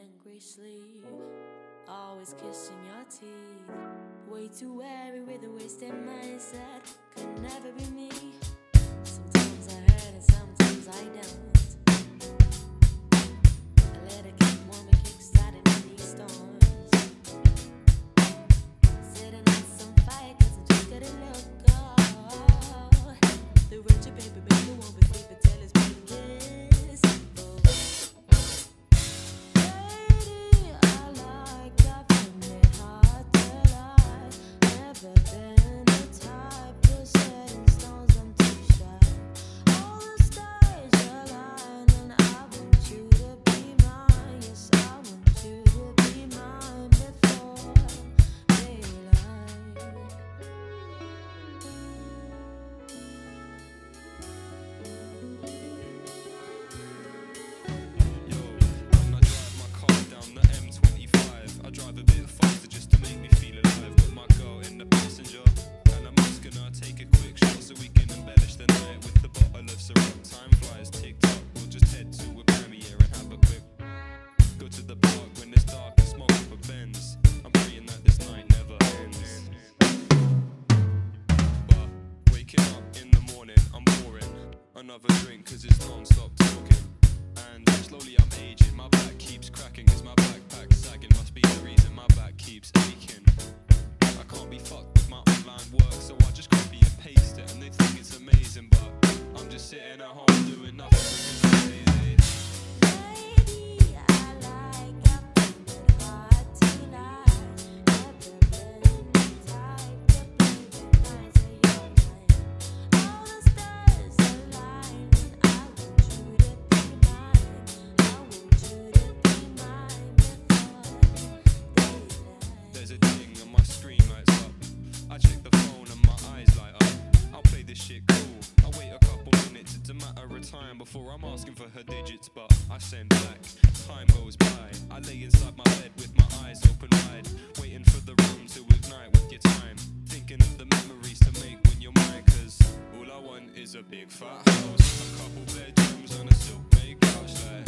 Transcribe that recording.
angry sleep, always kissing your teeth. Way too wary with a wasted mindset, could never be me. Sometimes I hurt and sometimes I don't. I let it get warm and kick-started in these storms. Sitting on some fire cause I just couldn't let go. The wretched baby won't be sleeping till it's been kissed. Lady, I like I find it hard to lie. Never been the type to set in stones, I'm too shy. All the stars align and I want you to be mine. Yes, I want you to be mine before daylight. I drive a bit faster just to make me feel alive. Got my girl in the passenger, and I'm just gonna take a quick shot so we can embellish the night with a bottle of syrup. Time flies, tick-tock, we'll just head to a premiere and have a quick go to the park when it's dark and smoke up a Benz. I'm praying that this night never ends. But waking up in the morning, I'm pouring another drink cause it's non-stop talking. And slowly I'm aging, my back keeps cracking. Is my backpack sagging? Must be the reason my back keeps aching. I can't be fucked with my online work, so I just copy and paste it. And they think it's amazing, but I'm just sitting at home doing nothing because I'm lazy. Lady, I like I find it hard to lie. Never been the type to play with lines of your mind. All the stars align and I want you to be mine. I want you to be mine before daylight. There's a ding and my screen lights up. I check the phone and my eyes light up. I'll play this shit cool. I wait a couple minutes, it's a matter of time before I'm asking for her digits, but I send back. Time goes by. I lay inside my bed with my eyes open wide, waiting for the room to ignite with your time. Thinking of the memories to make when you're mine, cause all I want is a big fat house, a couple bedrooms and a silk made couch. Like